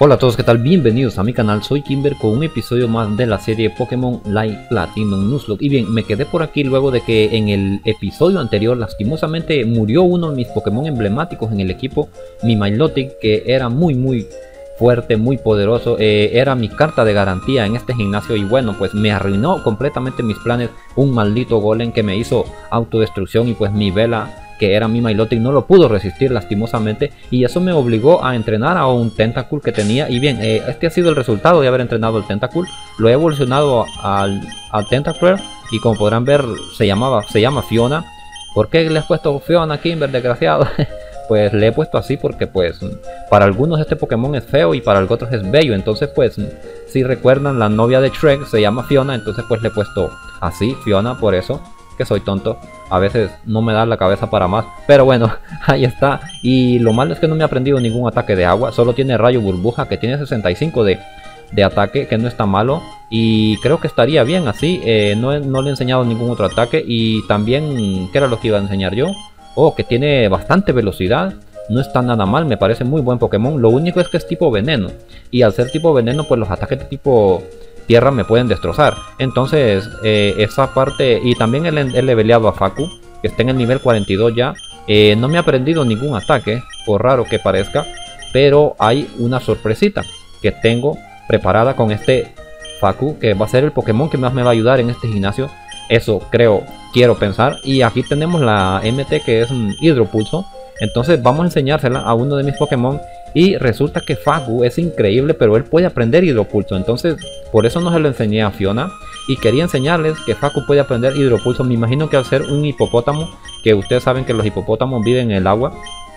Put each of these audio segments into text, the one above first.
Hola a todos, ¿qué tal? Bienvenidos a mi canal, soy Kimber con un episodio más de la serie Pokémon Light Platinum Nuzlocke. Y bien, me quedé por aquí luego de que en el episodio anterior lastimosamente murió uno de mis Pokémon emblemáticos en el equipo, mi Milotic, que era muy fuerte, muy poderoso, era mi carta de garantía en este gimnasio. Y bueno, pues me arruinó completamente mis planes un maldito golem que me hizo autodestrucción, y pues mi vela, que era mi Milotic, no lo pudo resistir lastimosamente, y eso me obligó a entrenar a un Tentacool que tenía. Y bien, este ha sido el resultado de haber entrenado el Tentacool. Lo he evolucionado al Tentacruel, y como podrán ver se llama Fiona. ¿Por qué le he puesto Fiona, Kimber, desgraciado? Pues le he puesto así porque pues para algunos este Pokémon es feo y para otros es bello. Entonces pues si recuerdan, la novia de Shrek se llama Fiona, entonces pues le he puesto así Fiona, por eso que soy tonto. A veces no me da la cabeza para más, pero bueno, ahí está. Y lo malo es que no me ha aprendido ningún ataque de agua. Solo tiene rayo burbuja, que tiene 65 de ataque, que no está malo. Y creo que estaría bien así. No le he enseñado ningún otro ataque. Y también, ¿qué era lo que iba a enseñar yo? Oh, que tiene bastante velocidad. No está nada mal, me parece muy buen Pokémon. Lo único es que es tipo veneno, y al ser tipo veneno pues los ataques de tipo tierra me pueden destrozar. Entonces esa parte, y también he leveleado a Faku, que está en el nivel 42 ya. No me ha aprendido ningún ataque, por raro que parezca, pero hay una sorpresita que tengo preparada con este Faku, que va a ser el Pokémon que más me va a ayudar en este gimnasio. Eso quiero pensar. Y aquí tenemos la MT, que es un Hidropulso. Entonces vamos a enseñársela a uno de mis Pokémon. Y resulta que Faku es increíble, pero él puede aprender Hidropulso. Entonces por eso no se lo enseñé a Fiona. Y quería enseñarles que Faku puede aprender Hidropulso. Me imagino que al ser un hipopótamo, que ustedes saben que los hipopótamos viven en el agua,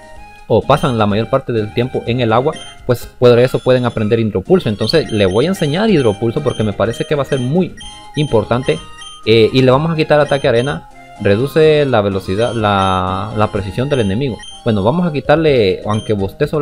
o pasan la mayor parte del tiempo en el agua, pues por eso pueden aprender Hidropulso. Entonces le voy a enseñar Hidropulso porque me parece que va a ser muy importante. Y le vamos a quitar ataque arena. Reduce la velocidad, la precisión del enemigo. Bueno, vamos a quitarle, aunque bostezo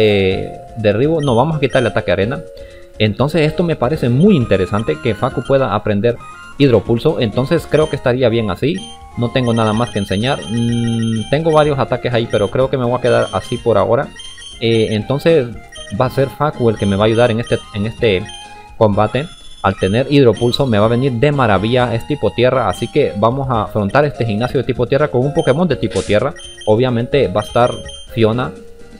derribo, no, vamos a quitarle ataque arena. Entonces esto me parece muy interesante, que Faku pueda aprender Hidropulso. Entonces creo que estaría bien así. No tengo nada más que enseñar. Tengo varios ataques ahí, pero creo que me voy a quedar así por ahora. Entonces va a ser Faku el que me va a ayudar en este combate. Al tener Hidropulso me va a venir de maravilla. Es tipo tierra, así que vamos a afrontar este gimnasio de tipo tierra con un Pokémon de tipo tierra. Obviamente va a estar Fiona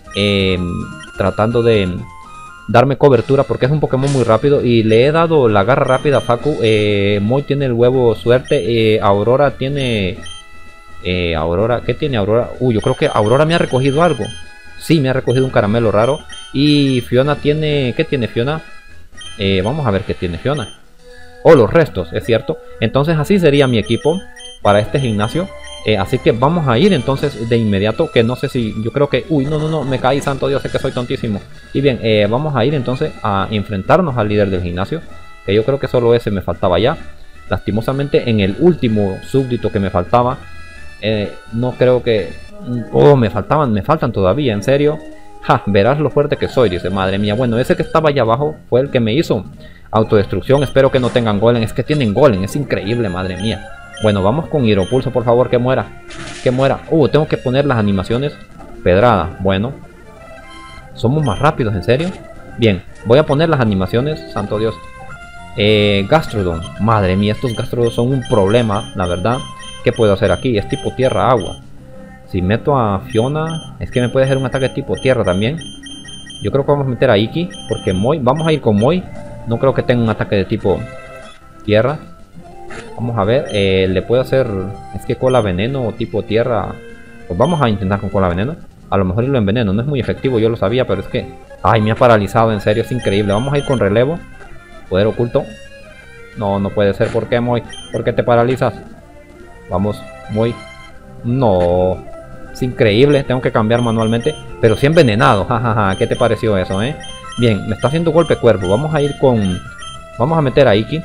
tratando de darme cobertura, porque es un Pokémon muy rápido. Y le he dado la garra rápida a Faku. Moy tiene el huevo suerte. Aurora tiene... Aurora, ¿qué tiene Aurora? Yo creo que Aurora me ha recogido algo. Sí, me ha recogido un caramelo raro. Y Fiona tiene... ¿Qué tiene Fiona? Vamos a ver qué tiene Fiona. Los restos, es cierto. Entonces así sería mi equipo para este gimnasio. Así que vamos a ir entonces de inmediato. Que no sé si... Yo creo que... no, me caí, santo Dios, sé que soy tontísimo. Y bien, vamos a ir entonces a enfrentarnos al líder del gimnasio. Que yo creo que solo ese me faltaba ya. Lastimosamente en el último súbdito que me faltaba, no creo que... me faltan todavía, en serio. Verás lo fuerte que soy, dice, madre mía. Bueno, ese que estaba allá abajo fue el que me hizo autodestrucción. Espero que no tengan golem. Es que tienen golem, es increíble, madre mía. Bueno, vamos con Hidropulso, por favor, que muera. Que muera. Tengo que poner las animaciones. Pedrada, bueno. Somos más rápidos, en serio. Bien, voy a poner las animaciones, santo Dios. Gastrodon, madre mía, estos Gastrodon son un problema, la verdad. ¿Qué puedo hacer aquí? Es tipo tierra, agua. Si meto a Fiona, es que me puede hacer un ataque tipo tierra también. Yo creo que vamos a meter a Iki, porque Moy, vamos a ir con Moy. No creo que tenga un ataque de tipo tierra. Vamos a ver, le puedo hacer... Es que cola veneno o tipo tierra. Pues vamos a intentar con cola veneno. A lo mejor lo enveneno, no es muy efectivo, yo lo sabía, pero es que... Ay, me ha paralizado, en serio, es increíble. Vamos a ir con relevo. Poder oculto. No puede ser. ¿Por qué, Moy? ¿Por qué te paralizas? Vamos, Moy. No... Es increíble, tengo que cambiar manualmente. Pero sí envenenado, jajaja. ¿Qué te pareció eso, Bien, me está haciendo golpe cuerpo. Vamos a ir con... Vamos a meter a Iki.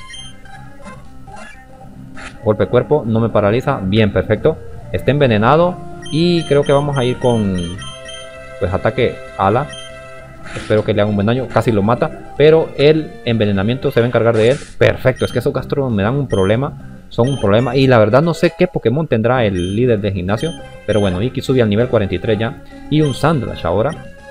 Golpe cuerpo, no me paraliza. Bien, perfecto. Está envenenado. Y creo que vamos a ir con... Pues ataque ala. Espero que le haga un buen daño. Casi lo mata. Pero el envenenamiento se va a encargar de él. Perfecto, es que esos Gastrodon me dan un problema. Son un problema, y la verdad no sé qué Pokémon tendrá el líder del gimnasio. Pero bueno, Iki sube al nivel 43 ya. Y un Sandlash ahora.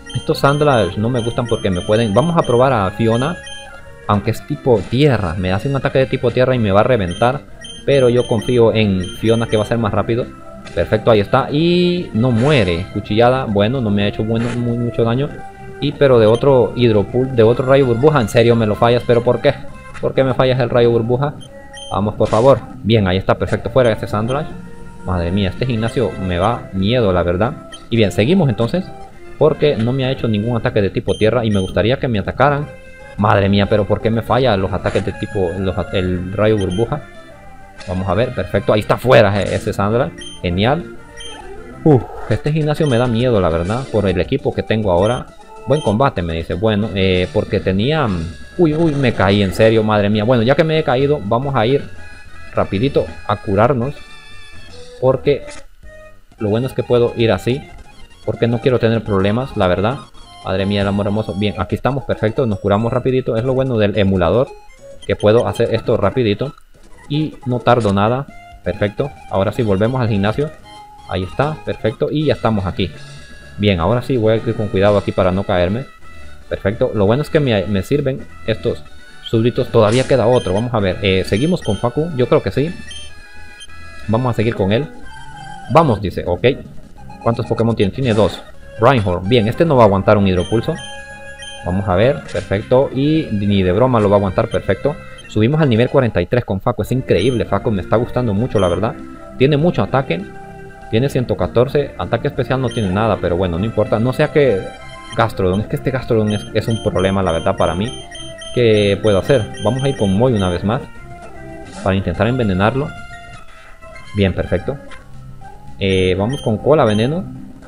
Estos Sandlash no me gustan porque me pueden... Vamos a probar a Fiona. Aunque es tipo tierra. Me hace un ataque de tipo tierra y me va a reventar. Pero yo confío en Fiona que va a ser más rápido. Perfecto, ahí está. Y no muere. Cuchillada. Bueno, no me ha hecho mucho daño. Y pero de otro hidropul, de otro rayo burbuja. En serio me lo fallas. ¿Pero por qué? ¿Por qué me fallas el rayo burbuja? Vamos, por favor. Bien, ahí está. Perfecto. Fuera este Sandlash. Madre mía, este gimnasio me va miedo, la verdad. Y bien, seguimos entonces. Porque no me ha hecho ningún ataque de tipo tierra. Y me gustaría que me atacaran. Madre mía, pero ¿por qué me falla los ataques de tipo... el rayo burbuja? Vamos a ver, perfecto. Ahí está fuera ese Sandra. Genial. Este gimnasio me da miedo, la verdad. Por el equipo que tengo ahora. Buen combate, me dice. Bueno, porque tenía... Uy, me caí, en serio, madre mía. Bueno, ya que me he caído, vamos a ir rapidito a curarnos. Porque lo bueno es que puedo ir así. Porque no quiero tener problemas, la verdad. Madre mía, el amor hermoso. Bien, aquí estamos, perfecto. Nos curamos rapidito. Es lo bueno del emulador. Que puedo hacer esto rapidito. Y no tardo nada. Perfecto. Ahora sí, volvemos al gimnasio. Ahí está, perfecto. Y ya estamos aquí. Bien, ahora sí voy a ir con cuidado aquí para no caerme. Perfecto. Lo bueno es que me sirven estos súbditos. Todavía queda otro. Vamos a ver. ¿Seguimos con Faku? Yo creo que sí. Vamos a seguir con él. Vamos, dice. Ok. ¿Cuántos Pokémon tiene? Tiene 2. Reinhardt. Bien, este no va a aguantar un hidropulso. Vamos a ver. Perfecto. Y ni de broma lo va a aguantar. Perfecto. Subimos al nivel 43 con Faku. Es increíble, Faku. Me está gustando mucho, la verdad. Tiene mucho ataque. Tiene 114. Ataque especial no tiene nada, pero bueno, no importa. No sea que Gastrodon. Es que este Gastrodon es un problema, la verdad, para mí. ¿Qué puedo hacer? Vamos a ir con Moy una vez más. Para intentar envenenarlo. Bien, perfecto. Vamos con Cola Veneno.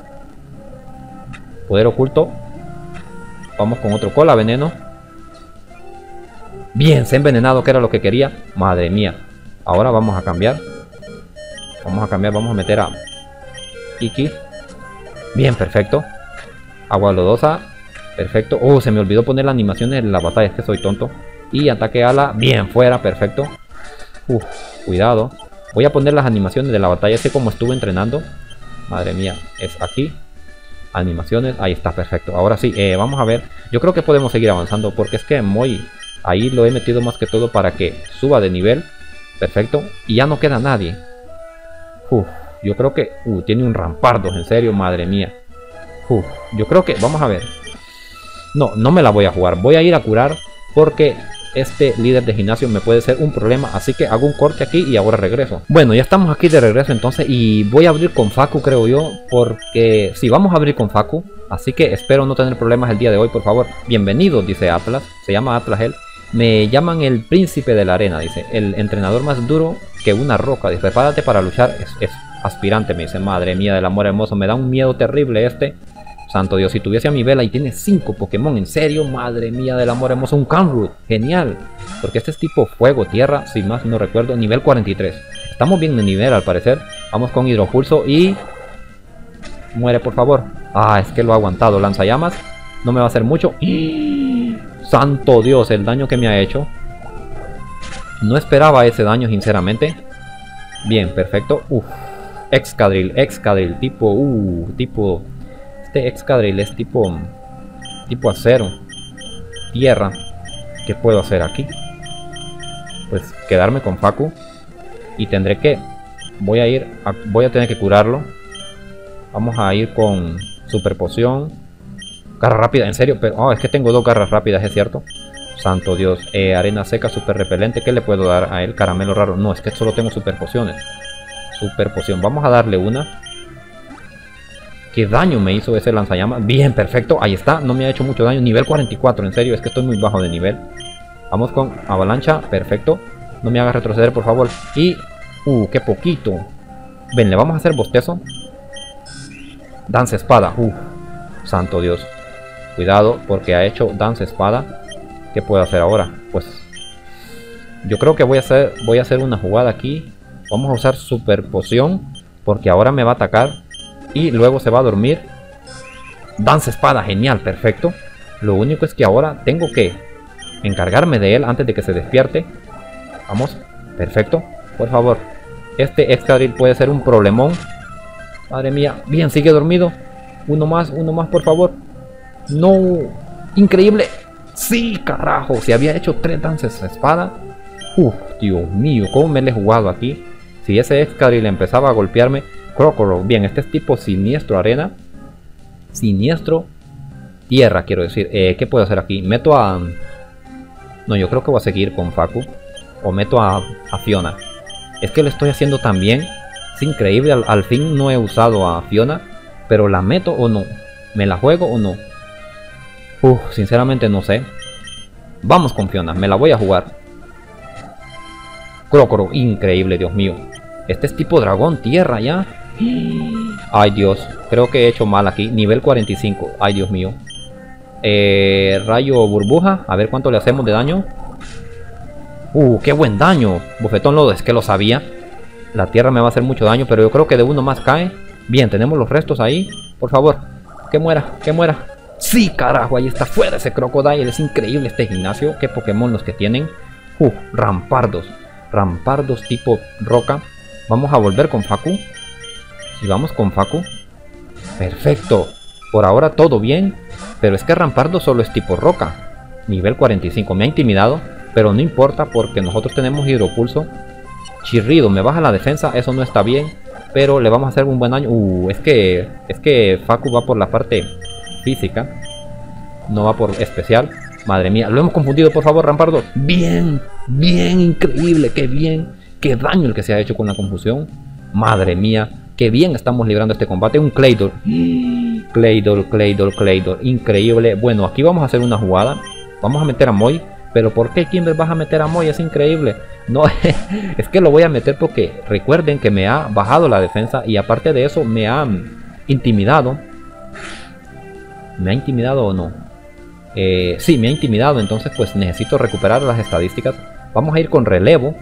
Poder oculto. Vamos con otro Cola Veneno. Bien, se ha envenenado, que era lo que quería. Madre mía. Ahora vamos a cambiar. Vamos a meter a Iki. Bien, perfecto. Agua lodosa. Perfecto. Se me olvidó poner la animación en la batalla. Es que soy tonto. Y ataque ala. Bien, fuera, perfecto. Cuidado. Voy a poner las animaciones de la batalla. Sé como estuve entrenando. Madre mía, es aquí. Animaciones, ahí está, perfecto. Ahora sí, vamos a ver. Yo creo que podemos seguir avanzando. Porque es que Moy, ahí lo he metido más que todo para que suba de nivel. Perfecto. Y ya no queda nadie. Yo creo que... tiene un Rampardos, en serio, madre mía. Yo creo que... Vamos a ver. No me la voy a jugar. Voy a ir a curar porque este líder de gimnasio me puede ser un problema. Así que hago un corte aquí y ahora regreso. Bueno, ya estamos aquí de regreso entonces. Y voy a abrir con Faku, creo yo. Porque sí, vamos a abrir con Faku. Así que espero no tener problemas el día de hoy, por favor. Bienvenido, dice Atlas. Se llama Atlas él. Me llaman el príncipe de la arena, dice. El entrenador más duro que una roca. Dice, prepárate para luchar. Es aspirante, me dice. Madre mía del amor hermoso. Me da un miedo terrible este. Santo Dios, si tuviese a mi vela y tiene 5 Pokémon, en serio, madre mía del amor hermoso, un Kanroot, genial. Porque este es tipo fuego, tierra, si más no recuerdo, nivel 43. Estamos bien de nivel al parecer. Vamos con hidropulso y... muere, por favor. Es que lo ha aguantado, lanzallamas. No me va a hacer mucho. Santo Dios, el daño que me ha hecho. No esperaba ese daño, sinceramente. Bien, perfecto. Excadrill, tipo... Este Excadrill es tipo acero, tierra. ¿Qué puedo hacer aquí? Pues quedarme con Faku. Y tendré que... voy a tener que curarlo. Vamos a ir con super poción. Garra rápida, en serio. Pero, es que tengo 2 garras rápidas, es cierto. Santo Dios. Arena seca, super repelente. ¿Qué le puedo dar a él? Caramelo raro. No, es que solo tengo super pociones. Super poción. Vamos a darle una. ¿Qué daño me hizo ese lanzallamas? Bien, perfecto, ahí está, no me ha hecho mucho daño. Nivel 44, en serio, es que estoy muy bajo de nivel. Vamos con avalancha, perfecto. No me haga retroceder, por favor. Y... qué poquito. Ven, le vamos a hacer bostezo. Danza espada, santo Dios. Cuidado, porque ha hecho danza espada. ¿Qué puedo hacer ahora? Pues... yo creo que voy a hacer una jugada aquí. Vamos a usar super poción, porque ahora me va a atacar. Y luego se va a dormir. Danza espada, genial, perfecto. Lo único es que ahora tengo que encargarme de él antes de que se despierte. Vamos, perfecto. Por favor, este Excadrill puede ser un problemón. Madre mía, bien, sigue dormido. Uno más, por favor. No, increíble. Sí, carajo, se había hecho 3 dances de espada. Uf, Dios mío, cómo me le he jugado aquí. Si ese Excadrill empezaba a golpearme. Crocoro, bien, este es tipo siniestro arena. Siniestro tierra, quiero decir. ¿Qué puedo hacer aquí? Meto a... No, yo creo que voy a seguir con Faku. O meto a Fiona. Es que lo estoy haciendo tan bien. Es increíble, al fin no he usado a Fiona. Pero ¿la meto o no? ¿Me la juego o no? Sinceramente no sé. Vamos con Fiona, me la voy a jugar. Crocoro, increíble, Dios mío. Este es tipo dragón, tierra ya. Ay Dios, creo que he hecho mal aquí. Nivel 45, ay Dios mío. Rayo burbuja, a ver cuánto le hacemos de daño. Qué buen daño. Bofetón lodo, es que lo sabía. La tierra me va a hacer mucho daño, pero yo creo que de uno más cae. Bien, tenemos los restos ahí. Por favor, que muera, que muera. Sí, carajo, ahí está, fuera ese Crocodile. Es increíble este gimnasio. Qué Pokémon los que tienen. Rampardos. Rampardos tipo roca. Vamos a volver con Faku. Y vamos con Faku. Perfecto. Por ahora todo bien. Pero es que Rampardo solo es tipo roca. Nivel 45. Me ha intimidado. Pero no importa porque nosotros tenemos hidropulso. Chirrido. Me baja la defensa. Eso no está bien. Pero le vamos a hacer un buen daño. Es que Faku va por la parte física. No va por especial. Madre mía. Lo hemos confundido, por favor, Rampardo. Bien. Bien. Increíble. Qué bien. Qué daño el que se ha hecho con la confusión. Madre mía. Qué bien estamos librando este combate. Un Claydol. Claydol. Increíble. Bueno, aquí vamos a hacer una jugada. Vamos a meter a Moy. Pero ¿por qué Kimber vas a meter a Moy? Es increíble. No, es que lo voy a meter porque recuerden que me ha bajado la defensa. Y aparte de eso me ha intimidado. ¿Me ha intimidado o no? Sí, me ha intimidado. Entonces pues necesito recuperar las estadísticas. Vamos a ir con relevo.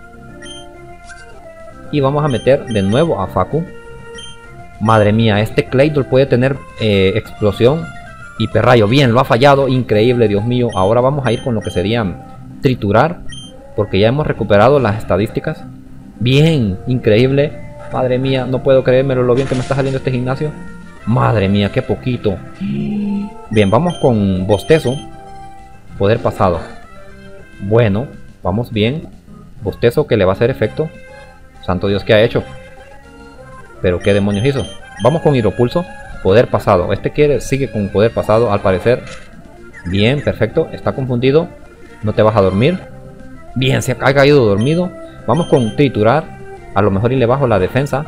Y vamos a meter de nuevo a Faku. Madre mía, este Claydol puede tener explosión. Hiperrayo, bien, lo ha fallado, increíble, Dios mío. Ahora vamos a ir con lo que sería triturar, porque ya hemos recuperado las estadísticas. Bien, increíble. Madre mía, no puedo creérmelo lo bien que me está saliendo este gimnasio. Madre mía, qué poquito. Bien, vamos con bostezo. Poder pasado. Bueno, vamos bien. Bostezo que le va a hacer efecto. Santo Dios, ¿qué ha hecho? Pero qué demonios hizo. Vamos con hidropulso. Poder pasado. Este sigue con poder pasado al parecer. Bien, perfecto. Está confundido. No te vas a dormir. Bien, se ha caído dormido. Vamos con triturar. A lo mejor y le bajo la defensa.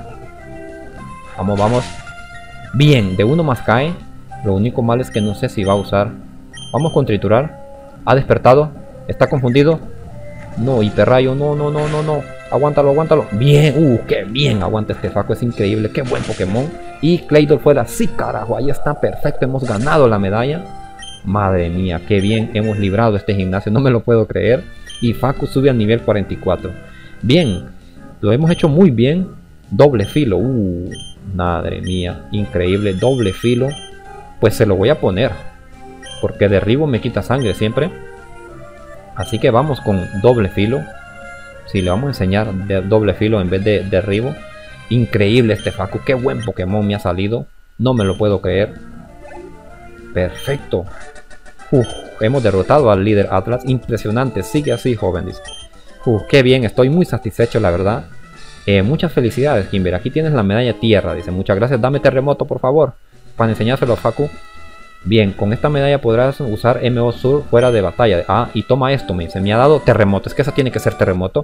Vamos. Bien, de uno más cae. Lo único malo es que no sé si va a usar. Vamos con triturar. Ha despertado. Está confundido. No, hiperrayo. No. Aguántalo. Bien, qué bien aguanta este Faku. Es increíble. Qué buen Pokémon. Y Claydol fuera. Sí, carajo. Ahí está, perfecto. Hemos ganado la medalla. Madre mía, qué bien hemos librado este gimnasio. No me lo puedo creer. Y Faku sube al nivel 44. Bien, lo hemos hecho muy bien. Doble filo. Madre mía, increíble. Doble filo. Pues se lo voy a poner. Porque derribo me quita sangre siempre. Así que vamos con doble filo. Si le vamos a enseñar de doble filo en vez de derribo. Increíble este Faku. Qué buen Pokémon me ha salido. No me lo puedo creer. Perfecto. Hemos derrotado al líder Atlas. Impresionante. Sigue así, jóvenes. Qué bien. Estoy muy satisfecho, la verdad. Muchas felicidades, Kimber. Aquí tienes la medalla tierra. Dice, muchas gracias. Dame terremoto, por favor. Para enseñárselo a Faku. Bien, con esta medalla podrás usar MO Sur fuera de batalla. Y toma esto, me dice. Me ha dado terremoto. Es que esa tiene que ser terremoto.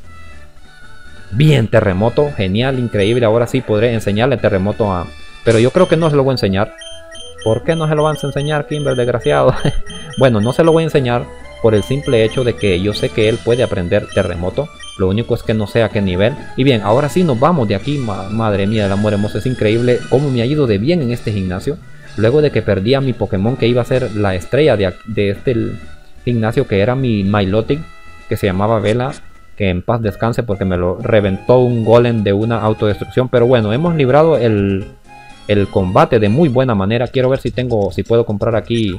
Bien, terremoto. Genial, increíble. Ahora sí podré enseñarle terremoto a... Pero yo creo que no se lo voy a enseñar. ¿Por qué no se lo vas a enseñar, Kimber, desgraciado? Bueno, no se lo voy a enseñar por el simple hecho de que yo sé que él puede aprender terremoto. Lo único es que no sé a qué nivel. Y bien, ahora sí nos vamos de aquí. Madre mía, el amor hermoso. Es increíble cómo me ha ido de bien en este gimnasio. Luego de que perdí a mi Pokémon que iba a ser la estrella de este gimnasio, que era mi Milotic, que se llamaba Vela. Que en paz descanse porque me lo reventó un golem de una autodestrucción. Pero bueno, hemos librado el combate de muy buena manera. Quiero ver si puedo comprar aquí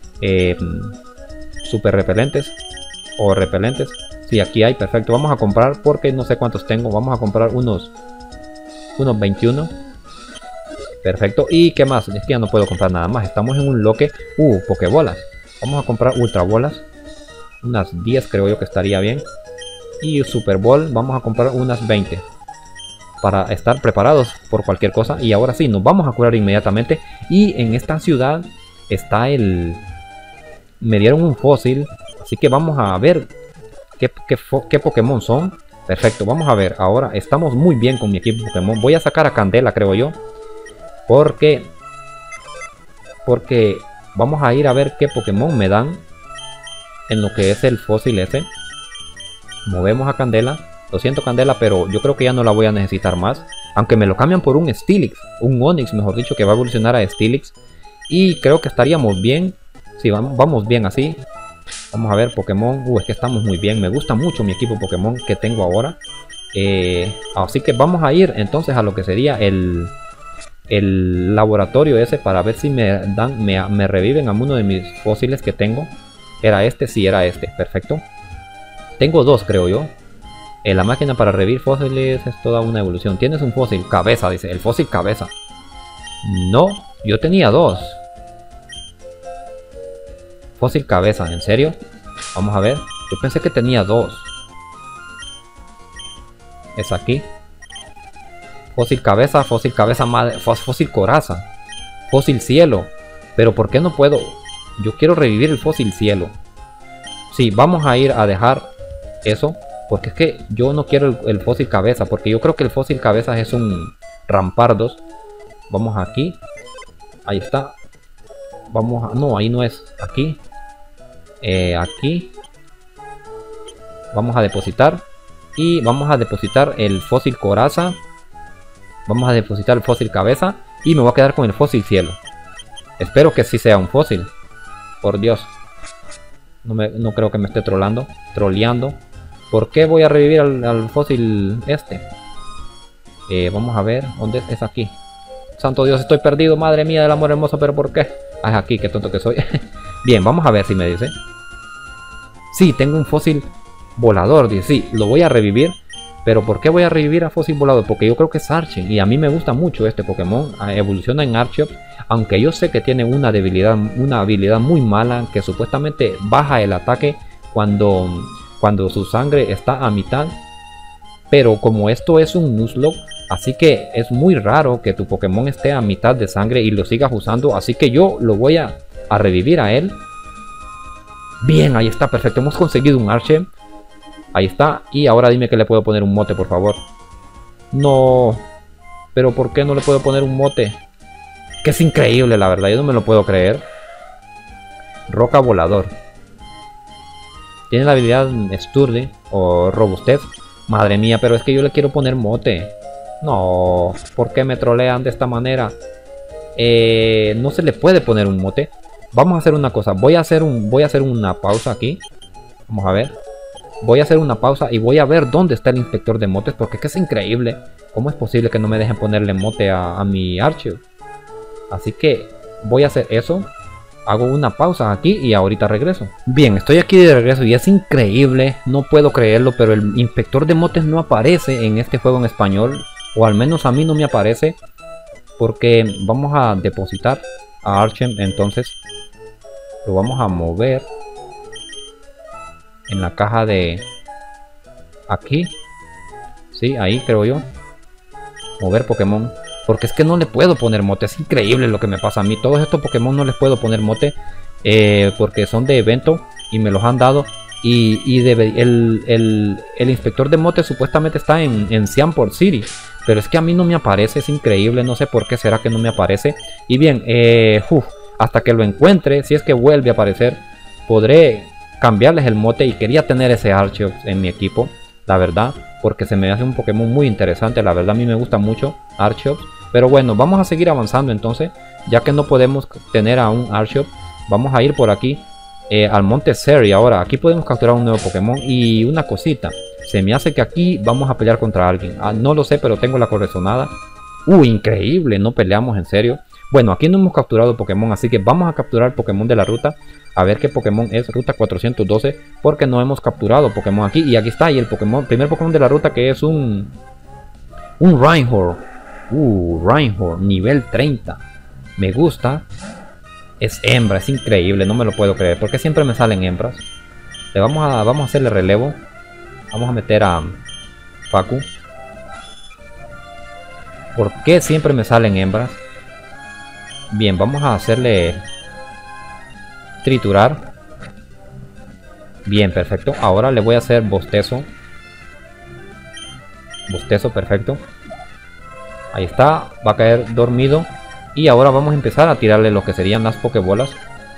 super repelentes o repelentes. Sí, aquí hay, perfecto. Vamos a comprar porque no sé cuántos tengo. Vamos a comprar unos 21. Perfecto. ¿Y qué más? Es que ya no puedo comprar nada más. Estamos en un bloque. Pokebolas. Vamos a comprar ultra bolas. Unas 10 creo yo que estaría bien. Y Super Ball. Vamos a comprar unas 20. Para estar preparados por cualquier cosa. Y ahora sí, nos vamos a curar inmediatamente. Y en esta ciudad está el... Me dieron un fósil. Así que vamos a ver qué Pokémon son. Perfecto, vamos a ver. Ahora estamos muy bien con mi equipo Pokémon. Voy a sacar a Candela, creo yo. Porque vamos a ir a ver qué Pokémon me dan en lo que es el fósil ese. Movemos a Candela. Lo siento, Candela, pero yo creo que ya no la voy a necesitar más. Aunque me lo cambian por un Steelix. Un Onix, mejor dicho, que va a evolucionar a Steelix. Y creo que estaríamos bien. Sí, vamos bien así. Vamos a ver Pokémon. Es que estamos muy bien. Me gusta mucho mi equipo Pokémon que tengo ahora. Así que vamos a ir entonces a lo que sería el laboratorio ese para ver si me reviven a uno de mis fósiles que tengo. ¿Era este? Sí, era este. Perfecto. Tengo dos, creo yo. La máquina para revivir fósiles es toda una evolución. Tienes un fósil. Cabeza, dice. El fósil cabeza. No, yo tenía dos. Fósil cabeza, ¿en serio? Vamos a ver. Yo pensé que tenía dos. Es aquí. Fósil cabeza madre, fósil coraza, fósil cielo. Pero ¿por qué no puedo? Yo quiero revivir el fósil cielo. Sí, vamos a ir a dejar eso. Porque es que yo no quiero el fósil cabeza. Porque yo creo que el fósil cabeza es un Rampardos. Vamos aquí. Ahí está. Vamos a... No, ahí no es. Aquí. Aquí. Vamos a depositar. Y vamos a depositar el fósil coraza. Vamos a depositar el fósil cabeza. Y me voy a quedar con el fósil cielo. Espero que sí sea un fósil. Por Dios. No creo que me esté troleando. ¿Por qué voy a revivir al fósil este? Vamos a ver. ¿Dónde es aquí? Santo Dios, estoy perdido. Madre mía del amor hermoso. ¿Pero por qué? Ah, es aquí. Qué tonto que soy. Bien, vamos a ver si me dice. Sí, tengo un fósil volador. Dice, sí, lo voy a revivir. Pero ¿por qué voy a revivir a fósil volador? Porque yo creo que es Archie. Y a mí me gusta mucho este Pokémon. Evoluciona en Archeops. Aunque yo sé que tiene una debilidad, una habilidad muy mala. Que supuestamente baja el ataque cuando su sangre está a mitad. Pero como esto es un Nuzlocke, así que es muy raro que tu Pokémon esté a mitad de sangre y lo sigas usando. Así que yo lo voy a revivir a él. Bien, ahí está, perfecto. Hemos conseguido un Archie. Ahí está. Y ahora dime que le puedo poner un mote, por favor. No. Pero ¿por qué no le puedo poner un mote? Que es increíble, la verdad. Yo no me lo puedo creer. Roca volador. Tiene la habilidad Sturdy o Robustez. Madre mía, pero es que yo le quiero poner mote. No. ¿Por qué me trolean de esta manera? No se le puede poner un mote. Vamos a hacer una cosa. Voy a hacer una pausa aquí. Vamos a ver. Voy a hacer una pausa y voy a ver dónde está el inspector de motes. Porque es que es increíble. ¿Cómo es posible que no me dejen ponerle mote a mi Archie? Así que voy a hacer eso. Hago una pausa aquí y ahorita regreso. Bien, estoy aquí de regreso y es increíble. No puedo creerlo, pero el inspector de motes no aparece en este juego en español. O al menos a mí no me aparece. Porque vamos a depositar a Archie. Entonces lo vamos a mover en la caja de aquí. Sí, ahí creo yo. Mover Pokémon. Porque es que no le puedo poner mote. Es increíble lo que me pasa a mí. Todos estos Pokémon no les puedo poner mote. Porque son de evento. Y me los han dado. Y el inspector de mote supuestamente está en Seaport City. Pero es que a mí no me aparece. Es increíble. No sé por qué será que no me aparece. Y bien. Hasta que lo encuentre. Si es que vuelve a aparecer. Podré cambiarles el mote. Y quería tener ese Archeops en mi equipo. La verdad. Porque se me hace un Pokémon muy interesante. La verdad a mí me gusta mucho Archeops. Pero bueno, vamos a seguir avanzando entonces. Ya que no podemos tener a un Archeops. Vamos a ir por aquí. Al monte Seri. Ahora, aquí podemos capturar un nuevo Pokémon. Y una cosita. Se me hace que aquí vamos a pelear contra alguien. No lo sé, pero tengo la corazonada. Increíble. No peleamos, en serio. Bueno, aquí no hemos capturado Pokémon. Así que vamos a capturar Pokémon de la ruta. A ver qué Pokémon es. Ruta 412. Porque no hemos capturado Pokémon aquí. Y aquí está. Y el primer Pokémon de la ruta que es un Rhyhorn. Reinhardt, nivel 30. Me gusta. Es hembra, es increíble, no me lo puedo creer. ¿Por qué siempre me salen hembras? Vamos a hacerle relevo. Vamos a meter a Facu. ¿Por qué siempre me salen hembras? Bien, vamos a hacerle triturar. Bien, perfecto. Ahora le voy a hacer bostezo. Bostezo, perfecto. Ahí está, va a caer dormido. Y ahora vamos a empezar a tirarle lo que serían las pokebolas.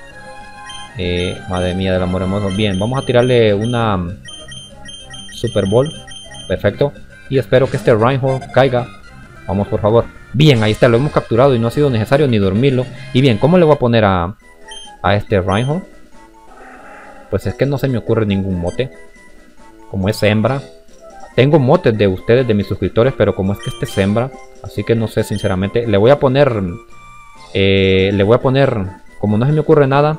Madre mía del amor hermoso. Bien, vamos a tirarle una Super Ball. Perfecto. Y espero que este Reinhardt caiga. Vamos, por favor. Bien, ahí está, lo hemos capturado y no ha sido necesario ni dormirlo. Y bien, ¿cómo le voy a poner a este Reinhardt? Pues es que no se me ocurre ningún mote. Como es hembra. Tengo motes de ustedes, de mis suscriptores, pero como es que este es hembra, así que no sé sinceramente. Le voy a poner, como no se me ocurre nada.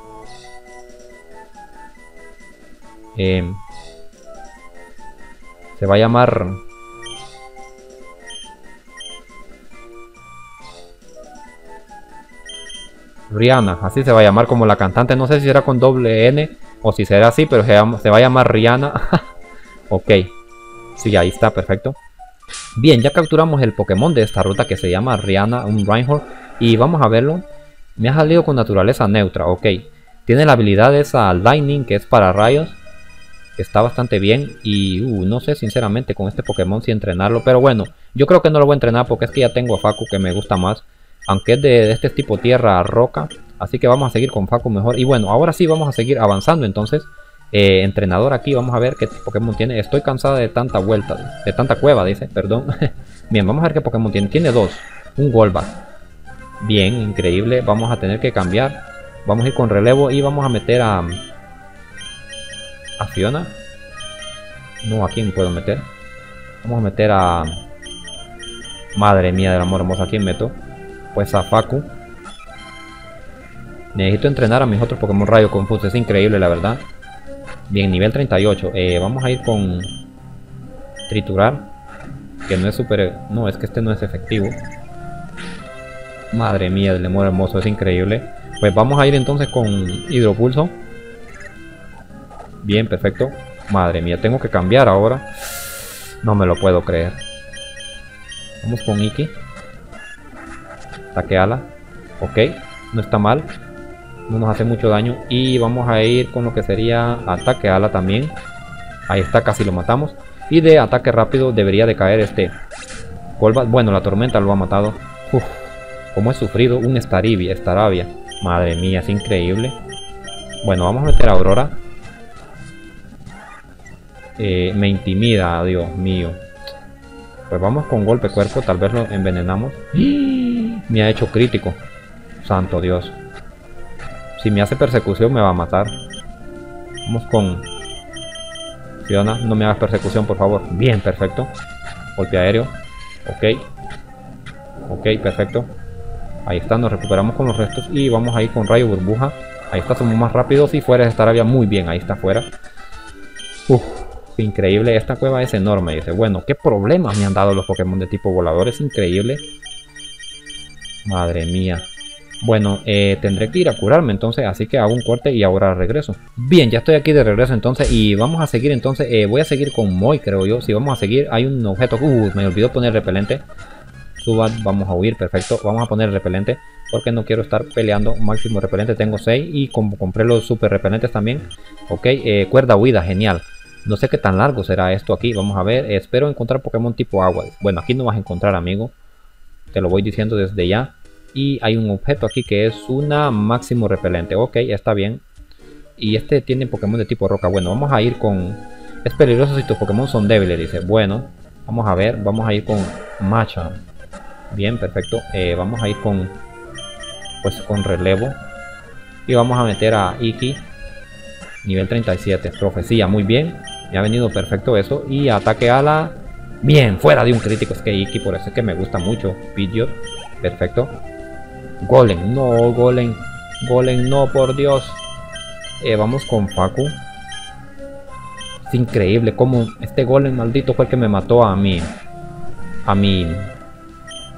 Se va a llamar Rihanna, así se va a llamar como la cantante. No sé si será con doble N o si será así, pero se va a llamar Rihanna. Ok. Sí, ahí está, perfecto. Bien, ya capturamos el Pokémon de esta ruta que se llama Rihanna, un Reinhardt. Y vamos a verlo. Me ha salido con naturaleza neutra, ok. Tiene la habilidad esa Lightning, que es para rayos. Que está bastante bien. Y no sé sinceramente con este Pokémon si entrenarlo. Pero bueno, yo creo que no lo voy a entrenar porque es que ya tengo a Facu que me gusta más. Aunque es de este tipo tierra roca. Así que vamos a seguir con Facu mejor. Y bueno, ahora sí vamos a seguir avanzando entonces. Entrenador aquí, vamos a ver qué Pokémon tiene. Estoy cansada de tanta vuelta, de tanta cueva, dice, perdón. Bien, vamos a ver qué Pokémon tiene. Tiene dos, un Golbat. Bien, increíble. Vamos a tener que cambiar. Vamos a ir con relevo y vamos a meter a Fiona. No, ¿a quién puedo meter? Vamos a meter a... Madre mía del amor hermoso, ¿a quién meto? Pues a Facu. Necesito entrenar a mis otros Pokémon Rayo Confuso. Es increíble, la verdad. Bien, nivel 38. Vamos a ir con triturar. Que no es súper... No, es que este no es efectivo. Madre mía del amor hermoso, es increíble. Pues vamos a ir entonces con hidropulso. Bien, perfecto. Madre mía, tengo que cambiar ahora. No me lo puedo creer. Vamos con Iki. Ataque ala. Ok, no está mal. No nos hace mucho daño. Y vamos a ir con lo que sería ataque ala también. Ahí está, casi lo matamos. Y de ataque rápido debería de caer este Golbat. Bueno, la tormenta lo ha matado. Uf, como he sufrido un Staravia. Madre mía, es increíble. Bueno, vamos a meter a Aurora. Me intimida, Dios mío. Pues vamos con golpe cuerpo, tal vez lo envenenamos. Me ha hecho crítico. Santo Dios. Si me hace persecución me va a matar. Vamos con Fiona, no me hagas persecución por favor. Bien, perfecto. Golpe aéreo. Ok. Ok, perfecto. Ahí está, nos recuperamos con los restos. Y vamos a ir con rayo burbuja. Ahí está, somos más rápidos. Y fuera de esta área muy bien, ahí está fuera. Uf, increíble, esta cueva es enorme. Dice, bueno, qué problemas me han dado los Pokémon de tipo volador. Es increíble. Madre mía. Bueno, tendré que ir a curarme entonces, así que hago un corte y ahora regreso. Bien, ya estoy aquí de regreso entonces y vamos a seguir entonces, voy a seguir con Moy creo yo. Si vamos a seguir, hay un objeto, me olvidó poner repelente. Suban, vamos a huir, perfecto. Vamos a poner repelente porque no quiero estar peleando. Máximo repelente, tengo 6 y como compré los super repelentes también. Ok, cuerda huida, genial. No sé qué tan largo será esto aquí, vamos a ver. Espero encontrar Pokémon tipo agua. Bueno, aquí no vas a encontrar, amigo. Te lo voy diciendo desde ya. Y hay un objeto aquí que es una máximo repelente. Ok, está bien. Y este tiene Pokémon de tipo roca. Bueno, vamos a ir con... Es peligroso si tus Pokémon son débiles, dice. Bueno, vamos a ver. Vamos a ir con Machamp. Bien, perfecto. Vamos a ir con... Pues con relevo. Y vamos a meter a Iki. Nivel 37. Profecía, muy bien. Me ha venido perfecto eso. Y ataque ala. Bien, fuera de un crítico. Es que Iki, por eso es que me gusta mucho. Pidgeot. Perfecto. Golem, no, Golem. Golem, no, por Dios. Vamos con Facu. Es increíble como este Golem maldito fue el que me mató a mi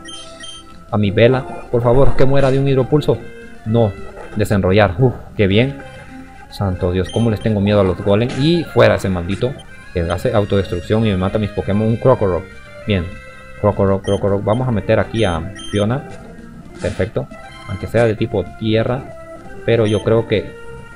a mi vela. Por favor, que muera de un hidropulso. No, desenrollar. Qué bien. Santo Dios, cómo les tengo miedo a los golem. Y fuera ese maldito que hace autodestrucción y me mata a mis Pokémon. Un Krokorok. Bien, Krokorok. Vamos a meter aquí a Fiona. Perfecto. Aunque sea de tipo tierra. Pero yo creo que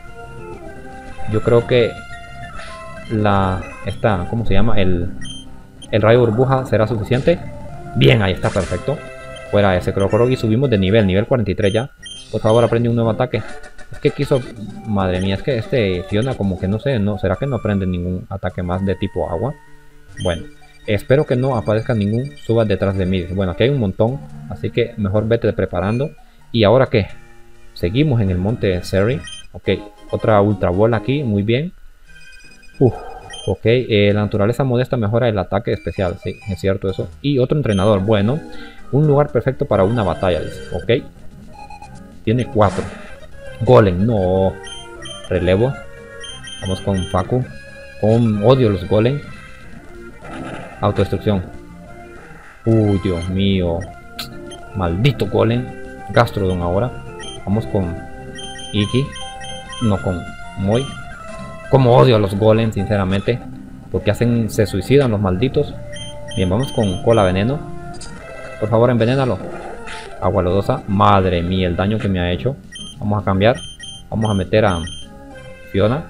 ¿cómo se llama? El rayo burbuja será suficiente. Bien, ahí está, perfecto. Fuera ese Krokorok y subimos de nivel 43 ya. Por favor, aprende un nuevo ataque. Es que quiso... Madre mía, es que este Fiona como que no sé, ¿será que no aprende ningún ataque más de tipo agua? Bueno, espero que no aparezca ningún Zubat detrás de mí. Bueno, aquí hay un montón, así que mejor vete preparando. ¿Y ahora qué? Seguimos en el monte Seri. Ok, otra ultra bola aquí, muy bien. Ok, la naturaleza modesta mejora el ataque especial, sí, es cierto eso. Y otro entrenador, bueno, un lugar perfecto para una batalla, dice. Ok, tiene 4. Golem, no. Relevo. Vamos con Facu. Odio los golem. Autodestrucción. Dios mío. Maldito golem. Gastrodon ahora. Vamos con Iki. No con Moy. Como odio a los golems, sinceramente. Porque se suicidan los malditos. Bien, vamos con cola veneno. Por favor, envenénalo. Agua lodosa. Madre mía, el daño que me ha hecho. Vamos a cambiar. Vamos a meter a Fiona.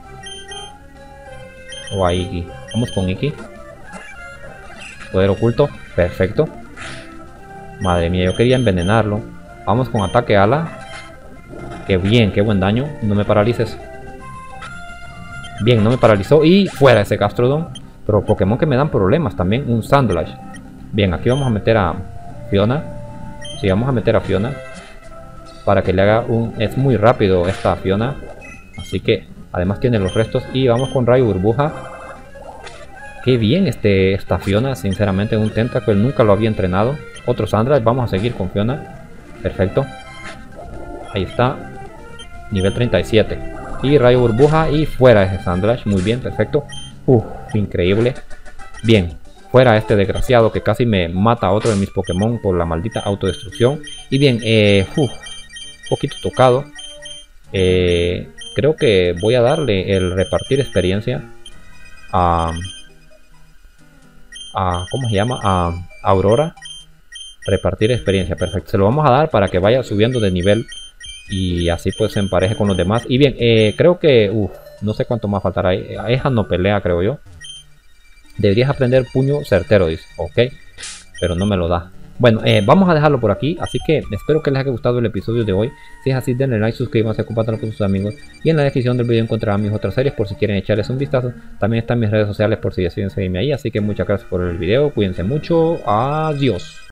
O a Iki. Vamos con Iki. Poder oculto. Perfecto. Madre mía, yo quería envenenarlo. Vamos con ataque ala. Qué bien, qué buen daño. No me paralices. Bien, no me paralizó. Y fuera ese Gastrodon. Pero Pokémon que me dan problemas también. Un Sandlash. Bien, aquí vamos a meter a Fiona. Sí, vamos a meter a Fiona. Para que le haga un... Es muy rápido esta Fiona. Así que además tiene los restos. Y vamos con rayo burbuja. Qué bien esta Fiona. Sinceramente un Tentacle. Nunca lo había entrenado. Otro Sandlash. Vamos a seguir con Fiona. Perfecto. Ahí está. Nivel 37. Y rayo burbuja. Y fuera ese Sandlash. Muy bien, perfecto. Increíble. Bien. Fuera este desgraciado que casi me mata a otro de mis Pokémon por la maldita autodestrucción. Y bien, un poquito tocado. Creo que voy a darle el repartir experiencia a ¿cómo se llama? A Aurora. Repartir experiencia, perfecto. Se lo vamos a dar para que vaya subiendo de nivel y así pues se empareje con los demás. Y bien, creo que no sé cuánto más faltará. Esa no pelea, creo yo. Deberías aprender puño certero, dice. Ok, pero no me lo da. Bueno, vamos a dejarlo por aquí. Así que espero que les haya gustado el episodio de hoy. Si es así, denle like, suscríbanse, compártanlo con sus amigos. Y en la descripción del video encontrarán mis otras series por si quieren echarles un vistazo. También están mis redes sociales por si deciden seguirme ahí. Así que muchas gracias por el video. Cuídense mucho. Adiós.